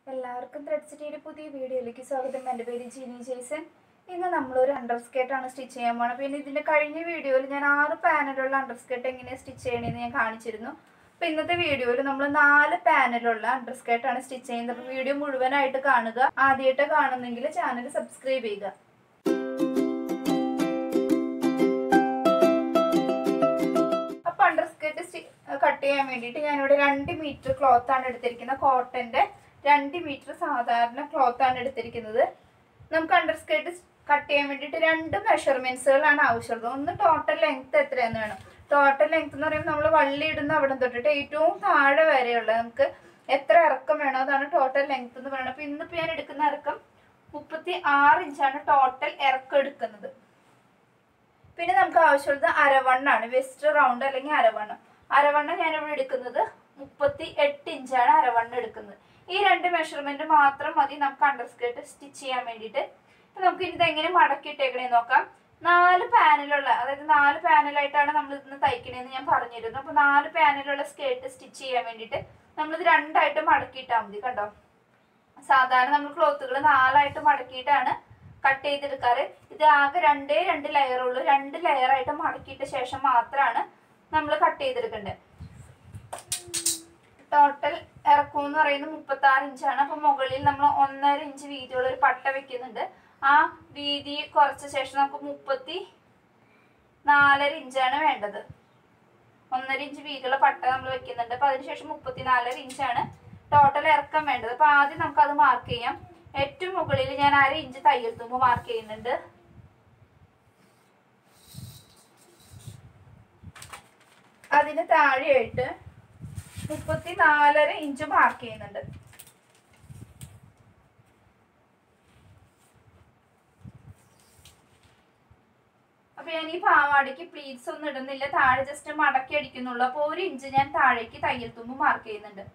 എല്ലാവർക്കും ത്രെഡ് സിറ്റിയുടെ പുതിയ വീഡിയോയിലേക്ക് സ്വാഗതം. എൻ്റെ പേര് ജിനി ജെയ്സൺ. ഇന്ന് നമ്മളൊരു അണ്ടർ സ്കേർട്ടാണ് സ്റ്റിച്ച് ചെയ്യാൻ പോകുന്നത്. പിന്നെ ഇതിൻ്റെ കഴിഞ്ഞ വീഡിയോയിൽ ഞാൻ 6 പാനലുള്ള അണ്ടർ സ്കേർട്ട് എങ്ങനെയാണ് സ്റ്റിച്ച് ചെയ്യണമെന്ന് ഞാൻ കാണിച്ചിരുന്നു. അപ്പോൾ ഇന്നത്തെ വീഡിയോയിൽ നമ്മൾ 4 പാനലുള്ള അണ്ടർ സ്കേർട്ടാണ് സ്റ്റിച്ച് ചെയ്യുന്നത്. അപ്പോൾ വീഡിയോ മുഴുവനായിട്ട് കാണുക. ആദ്യമായിട്ട് കാണുന്നെങ്കിൽ ചാനൽ സബ്സ്ക്രൈബ് ചെയ്യുക. അപ്പോൾ അണ്ടർ സ്കേർട്ട് കട്ട് ചെയ്യാൻ വേണ്ടിയിട്ട് ഞാനിവിടെ 2 മീറ്റർ ക്ലോത്താണ് എടുത്തിരിക്കുന്നത്. കോട്ടൻ്റെ 2 മീറ്റർ സാധാരണ ക്ലോത്താണ് എടുത്തിരിക്കുന്നത്. നമുക്ക് അണ്ടർ സ്കേർട്ട് കട്ട് ചെയ്യാൻ വേണ്ടിയിട്ട് 2 മെഷർമെന്റ്സുകളാണ് ആവശ്യമുള്ളത്. ഒന്ന് ടോട്ടൽ ലെങ്ത് എത്രയെന്ന് വേണം. ടോട്ടൽ ലെങ്ത് എന്ന് പറയുമ്പോൾ നമ്മൾ വള്ളി ഇടുന്ന അവിടെ തൊട്ടിട്ട് ഏറ്റവും താഴെ വരെയുള്ള നമുക്ക് എത്ര ഇറക്കം വേണോ അതാണ് ടോട്ടൽ ലെങ്ത് എന്ന് പറയുന്നത്. അപ്പോൾ ഇന്നിപ്പോൾ ഞാൻ എടുക്കുന്ന ഇറക്കം 36 ഇഞ്ചാണ് ടോട്ടൽ ഇറക്കം എടുക്കുന്നത്. പിന്നെ നമുക്ക് ആവശ്യമുള്ളത് അരവണ്ണാണ്. വെസ്റ്റ് റൗണ്ട് അല്ലെങ്കിൽ അരവണ്ണം. അരവണ്ണം ഞാനിവിടെ എടുക്കുന്നത് 38 ഇഞ്ചാണ് അരവണ്ണം എടുക്കുന്നത്. ഈ 2 മെഷർമെന്റ് മാത്രം മതി നമുക്ക് അണ്ടർ സ്കേർട്ട് സ്റ്റിച്ച് ചെയ്യാൻ വേണ്ടിയിട്ട്. നമുക്ക് ഇനി ഇതെങ്ങനെ മടക്കിയിട്ടേക്കണേ നോക്കാം. 4 പാനലുള്ള, അതായത് 4 പാനലായിട്ടാണ് നമ്മൾ ഇന്ന് തയ്ക്കണേന്ന് ഞാൻ പറഞ്ഞിരുന്നു. അപ്പോൾ 4 പാനലുള്ള സ്കേർട്ട് സ്റ്റിച്ച് ചെയ്യാൻ വേണ്ടിയിട്ട് നമ്മളിത് 2 ആയിട്ട് മടക്കിയിട്ടാൽ മതി. കണ്ടോ, സാധാരണ നമ്മൾ ക്ലോത്തുകൾ 4 ആയിട്ട് മടക്കിയിട്ടാണ് കട്ട് ചെയ്തെടുക്കാറ്. ഇത് ആകെ 2 ലെയറുള്ളൂ. 2 ലെയറായിട്ട് മടക്കിയിട്ട ശേഷം മാത്രമാണ് നമ്മൾ കട്ട് ചെയ്തെടുക്കേണ്ടത്. ടോട്ടൽ ഇറക്കം എന്ന് പറയുന്നത് 36 ഇഞ്ചാണ്. അപ്പോൾ മുകളിൽ നമ്മൾ 1.5 ഇഞ്ച് വീതിയുള്ള ഒരു പട്ട വെക്കുന്നുണ്ട്. ആ വീതി കുറച്ച ശേഷം നമുക്ക് 34 ഇഞ്ചാണ് വേണ്ടത്. 1.5 ഇഞ്ച് വീതിയുള്ള പട്ട നമ്മൾ വെക്കുന്നുണ്ട്. അപ്പോൾ അതിനുശേഷം 34 ഇഞ്ചാണ് ടോട്ടൽ ഇറക്കം വേണ്ടത്. അപ്പോൾ ആദ്യം നമുക്കത് മാർക്ക് ചെയ്യാം. ഏറ്റവും മുകളിൽ ഞാൻ 1/2 ഇഞ്ച് തയ്യൽ തുമ്പ് മാർക്ക് ചെയ്യുന്നുണ്ട്. അതിന് താഴെയായിട്ട് 34 ഇഞ്ച് മാർക്ക് ചെയ്യുന്നുണ്ട്. അപ്പൊ ഞാൻ ഈ പാവാടിക്ക് പ്ലീറ്റ്സ് ഒന്നും ഇടുന്നില്ല, താഴെ ജസ്റ്റ് മടക്കി അടിക്കുന്നുള്ളൂ. അപ്പൊ 1 ഇഞ്ച് ഞാൻ താഴേക്ക് തയ്യൽ തുമ്പ് മാർക്ക് ചെയ്യുന്നുണ്ട്.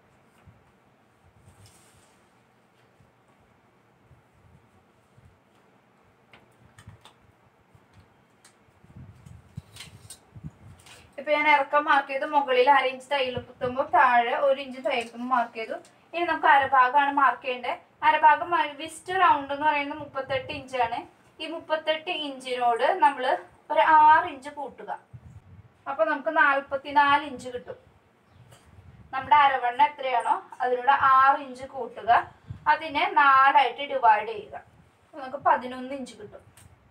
ഇപ്പൊ ഞാൻ ഇറക്കം മാർക്ക് ചെയ്തു. മുകളിൽ 1/2 ഇഞ്ച് തയ്യൽ തുമ്പും താഴെ 1 ഇഞ്ച് തയ്യൽ തുമ്പും മാർക്ക് ചെയ്തു. ഇനി നമുക്ക് അരഭാഗമാണ് മാർക്ക് ചെയ്യേണ്ടത്. അരഭാഗം വിസ്റ്റ് റൗണ്ട് എന്ന് പറയുന്നത് 38 ഇഞ്ചാണ്. ഈ 38 ഇഞ്ചിനോട് നമ്മൾ ഒരു 6 ഇഞ്ച് കൂട്ടുക. അപ്പൊ നമുക്ക് 44 ഇഞ്ച് കിട്ടും. നമ്മുടെ അരവണ്ണ എത്രയാണോ അതിനോട് 6 ഇഞ്ച് കൂട്ടുക. അതിനെ 4 ആയിട്ട് ഡിവൈഡ് ചെയ്യുക. നമുക്ക് 11 ഇഞ്ച് കിട്ടും.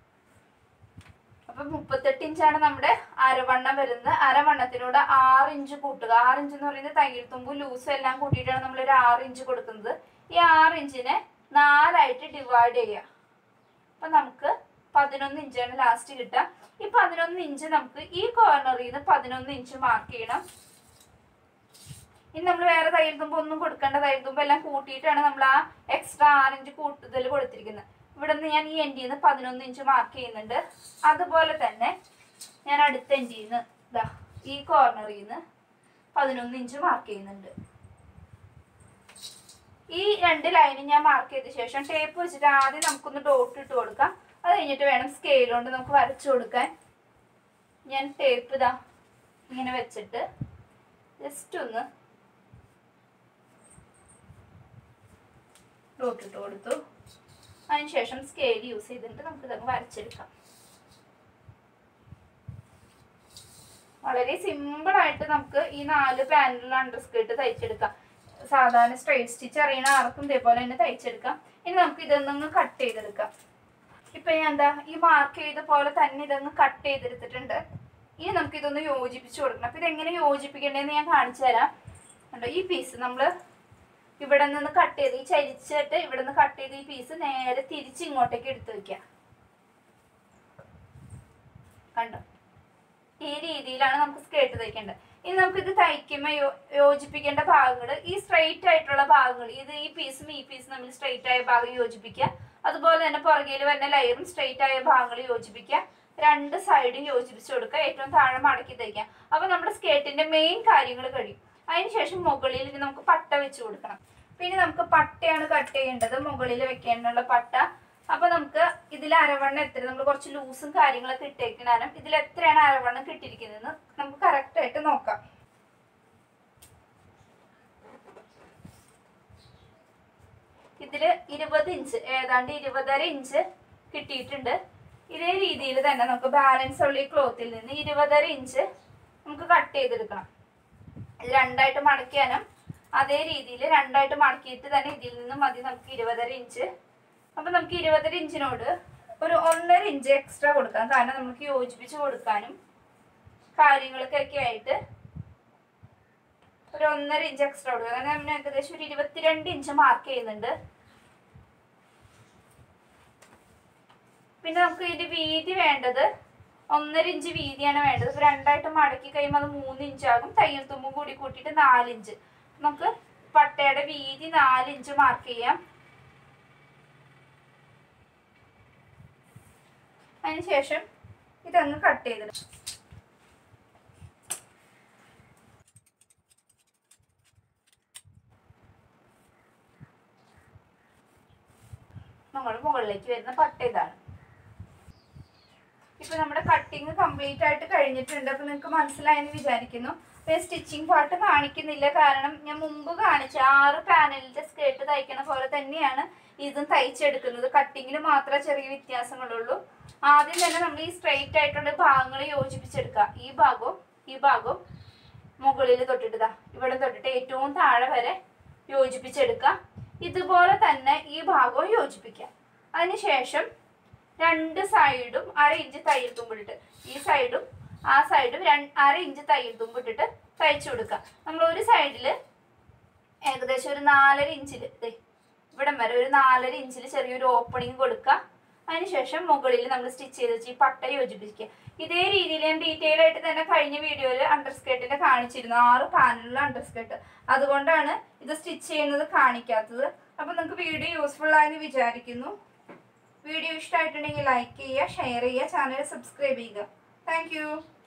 അപ്പൊ 38 ഇഞ്ചാണ് നമ്മുടെ അരവണ്ണം വരുന്നത്. അരവണ്ണത്തിനോട് 6 ഇഞ്ച് കൂട്ടുക. 6 ഇഞ്ച് എന്ന് പറയുന്നത് തയ്യൽ തുമ്പും ലൂസും എല്ലാം കൂട്ടിയിട്ടാണ് നമ്മൾ ഒരു 6 ഇഞ്ച് കൊടുക്കുന്നത്. ഈ 6 ഇഞ്ചിനെ 4 ആയിട്ട് ഡിവൈഡ് ചെയ്യുക. അപ്പൊ നമുക്ക് 11 ഇഞ്ചാണ് ലാസ്റ്റ് കിട്ടുക. ഈ 11 ഇഞ്ച് നമുക്ക് ഈ കോർണറിൽ നിന്ന് 11 ഇഞ്ച് മാർക്ക് ചെയ്യണം. ഇനി നമ്മൾ വേറെ തയ്യൽ തുമ്പ് ഒന്നും കൊടുക്കേണ്ട. തയ്യൽ തുമ്പ് എല്ലാം കൂട്ടിയിട്ടാണ് നമ്മൾ ആ എക്സ്ട്രാ 6 ഇഞ്ച് കൂടുതൽ കൊടുത്തിരിക്കുന്നത്. ഇവിടെ നിന്ന് ഞാൻ ഈ എൻഡിൽ നിന്ന് 11 ഇഞ്ച് മാർക്ക് ചെയ്യുന്നുണ്ട്. അതുപോലെ തന്നെ ഞാൻ അടുത്ത എൻഡിൽ നിന്ന് ഈ കോർണറിൽ നിന്ന് 11 ഇഞ്ച് മാർക്ക് ചെയ്യുന്നുണ്ട്. ഈ 2 ലൈനും ഞാൻ മാർക്ക് ചെയ്ത ശേഷം ടേപ്പ് വെച്ചിട്ട് ആദ്യം നമുക്കൊന്ന് ഡോട്ട് ഇട്ട് കൊടുക്കാം. അത് കഴിഞ്ഞിട്ട് വേണം സ്കെയിൽ കൊണ്ട് നമുക്ക് വരച്ചു കൊടുക്കാൻ. ഞാൻ ടേപ്പ് ഇങ്ങനെ വെച്ചിട്ട് ജസ്റ്റ് ഒന്ന് ഡോട്ട് ഇട്ട് കൊടുത്തു. അതിനുശേഷം സ്കെയിൽ യൂസ് ചെയ്തിട്ട് നമുക്ക് ഇതൊക്കെ വരച്ചെടുക്കാം. വളരെ സിമ്പിളായിട്ട് നമുക്ക് ഈ 4 പാനലിൽ അണ്ടർ സ്കേർട്ട് തയ്ച്ചെടുക്കാം. സാധാരണ സ്ട്രെയിറ്റ് സ്റ്റിച്ച് അറിയണ ആർക്കും ഇതേപോലെ തന്നെ തയ്ച്ചെടുക്കാം. ഇനി നമുക്ക് ഇതൊന്നൊന്ന് കട്ട് ചെയ്തെടുക്കാം. ഇപ്പൊ ഞാൻ ഈ മാർക്ക് ചെയ്ത പോലെ തന്നെ ഇതൊന്ന് കട്ട് ചെയ്തെടുത്തിട്ടുണ്ട്. ഇനി നമുക്ക് ഇതൊന്ന് യോജിപ്പിച്ച് കൊടുക്കണം. അപ്പൊ ഇതെങ്ങനെ യോജിപ്പിക്കേണ്ടതെന്ന് ഞാൻ കാണിച്ചു തരാം. കണ്ടോ, ഈ പീസ് നമ്മൾ ഇവിടെ നിന്ന് കട്ട് ചെയ്ത് ഈ ചരിച്ചിട്ട് ഇവിടെ നിന്ന് കട്ട് ചെയ്ത് ഈ പീസ് നേരെ തിരിച്ച് ഇങ്ങോട്ടേക്ക് എടുത്ത് വെക്കാം. കണ്ടോ, ഈ രീതിയിലാണ് നമുക്ക് സ്കേർട്ട് തയ്ക്കേണ്ടത്. ഇനി നമുക്കിത് തയ്ക്കുമ്പോൾ യോജിപ്പിക്കേണ്ട ഭാഗങ്ങൾ, ഈ സ്ട്രെയിറ്റ് ആയിട്ടുള്ള ഭാഗങ്ങൾ, ഈ പീസും ഈ പീസും തമ്മിൽ സ്ട്രെയിറ്റ് ആയ ഭാഗം യോജിപ്പിക്കുക. അതുപോലെ തന്നെ പുറകിൽ വരുന്ന ലെയറും സ്ട്രെയിറ്റ് ആയ ഭാഗങ്ങൾ യോജിപ്പിക്കുക. 2 സൈഡും യോജിപ്പിച്ച് കൊടുക്കുക. ഏറ്റവും താഴെ മടക്കി തയ്ക്കാം. അപ്പൊ നമ്മുടെ സ്കേർട്ടിന്റെ മെയിൻ കാര്യങ്ങൾ കഴിയും. അതിനുശേഷം മുകളിൽ നമുക്ക് പട്ട വെച്ച് കൊടുക്കണം. പിന്നെ നമുക്ക് പട്ടയാണ് കട്ട് ചെയ്യേണ്ടത്, മുകളിൽ വെക്കാനുള്ള പട്ട. അപ്പൊ നമുക്ക് ഇതിൽ അരവണ്ണം എത്ര, നമ്മൾ കുറച്ച് ലൂസും കാര്യങ്ങളൊക്കെ ഇട്ടേക്കണം. ഇതിൽ എത്രയാണ് അരവണ്ണം കിട്ടിയിരിക്കുന്നതെന്ന് നമുക്ക് കറക്റ്റ് ആയിട്ട് നോക്കാം. ഇതിൽ 20 ഇഞ്ച് ഏതാണ്ട് 20.5 ഇഞ്ച് കിട്ടിയിട്ടുണ്ട്. ഇതേ രീതിയിൽ തന്നെ നമുക്ക് ബാലൻസ് ഉള്ള ഈ ക്ലോത്തിൽ നിന്ന് 20.5 ഇഞ്ച് നമുക്ക് കട്ട് ചെയ്തെടുക്കണം. ഇത് രണ്ടായിട്ട് മടക്കിയാലും അതേ രീതിയിൽ രണ്ടായിട്ട് മടക്കിയിട്ട് തന്നെ ഇതിൽ നിന്നും മതി നമുക്ക് 20.5 ഇഞ്ച്. അപ്പം നമുക്ക് 20.5 ഇഞ്ചിനോട് ഒരു 1.5 ഇഞ്ച് എക്സ്ട്രാ കൊടുക്കാം. കാരണം നമുക്ക് യോജിപ്പിച്ച് കൊടുക്കാനും കാര്യങ്ങൾക്കൊക്കെ ആയിട്ട് ഒരു 1.5 ഇഞ്ച് എക്സ്ട്രാ കൊടുക്കുക. കാരണം നമ്മൾ ഏകദേശം ഒരു 22 ഇഞ്ച് മാർക്ക് ചെയ്യുന്നുണ്ട്. പിന്നെ നമുക്ക് ഇതിന്റെ വീതി വേണ്ടത് 1.5 ഇഞ്ച് വീതിയാണ് വേണ്ടത്. ഇപ്പൊ രണ്ടായിട്ട് മടക്കി കഴിയുമ്പോൾ അത് 3 ഇഞ്ചാകും. തയ്യൽ തുമ്പും കൂടി കൂട്ടിയിട്ട് 4 ഇഞ്ച്. നമുക്ക് പട്ടയുടെ വീതി 4 ഇഞ്ച് മാർക്ക് ചെയ്യാം. അതിനുശേഷം ഇതങ്ങ് കട്ട് ചെയ്തിടാം. നമ്മൾ മുകളിലേക്ക് വരുന്ന പട്ട ഇതാണ്. ഇപ്പൊ നമ്മുടെ കട്ടിങ് കംപ്ലീറ്റ് ആയിട്ട് കഴിഞ്ഞിട്ടുണ്ട്. അപ്പൊ നിങ്ങൾക്ക് മനസ്സിലായെന്ന് വിചാരിക്കുന്നു. അപ്പൊ സ്റ്റിച്ചിങ് പാർട്ട് കാണിക്കുന്നില്ല, കാരണം ഞാൻ മുമ്പ് കാണിച്ച 6 പാനലിന്റെ സ്കേർട്ട് തയ്ക്കണ പോലെ തന്നെയാണ് ഇതും തയ്ച്ചെടുക്കുന്നത്. കട്ടിങ്ങിൽ മാത്രമേ ചെറിയ വ്യത്യാസങ്ങളുള്ളൂ. ആദ്യം തന്നെ നമ്മൾ ഈ സ്ട്രെയിറ്റ് ആയിട്ടുള്ള ഭാഗങ്ങൾ യോജിപ്പിച്ചെടുക്കുക. ഈ ഭാഗവും മുകളിൽ തൊട്ടിട്ട് ഇവിടെ തൊട്ടിട്ട് ഏറ്റവും താഴെ വരെ യോജിപ്പിച്ചെടുക്കുക. ഇതുപോലെ തന്നെ ഈ ഭാഗവും യോജിപ്പിക്കാം. അതിനുശേഷം 2 സൈഡും 1/2 ഇഞ്ച് തയ്യൽ തുമ്പിട്ടിട്ട് ഈ സൈഡും ആ സൈഡും 1/2 ഇഞ്ച് തയ്യൽ തുമ്പിട്ടിട്ട് തയ്ച്ചു കൊടുക്കുക. നമ്മൾ ഒരു സൈഡിൽ ഏകദേശം ഒരു 4.5 ഇഞ്ചിൽ ഇവിടം വരെ ഒരു 4.5 ഇഞ്ചിൽ ചെറിയൊരു ഓപ്പണിങ് കൊടുക്കുക. അതിനുശേഷം മുകളിൽ നമ്മൾ സ്റ്റിച്ച് ചെയ്ത് വെച്ച് ഈ പട്ട യോജിപ്പിക്കുക. ഇതേ രീതിയിൽ ഞാൻ ഡീറ്റെയിൽ ആയിട്ട് തന്നെ കഴിഞ്ഞ വീഡിയോയിൽ അണ്ടർസ്കേർട്ടിന്റെ കാണിച്ചിരുന്നു, 6 പാനലുള്ള അണ്ടർസ്കേർട്ട്. അതുകൊണ്ടാണ് ഇത് സ്റ്റിച്ച് ചെയ്യുന്നത് കാണിക്കാത്തത്. അപ്പൊ നിങ്ങൾക്ക് വീഡിയോ യൂസ്ഫുൾ ആയെന്ന് വിചാരിക്കുന്നു. വീഡിയോ ഇഷ്ടമായിട്ടുണ്ടെങ്കിൽ ലൈക്ക് ചെയ്യുക, ഷെയർ ചെയ്യുക, ചാനൽ സബ്സ്ക്രൈബ് ചെയ്യുക. താങ്ക്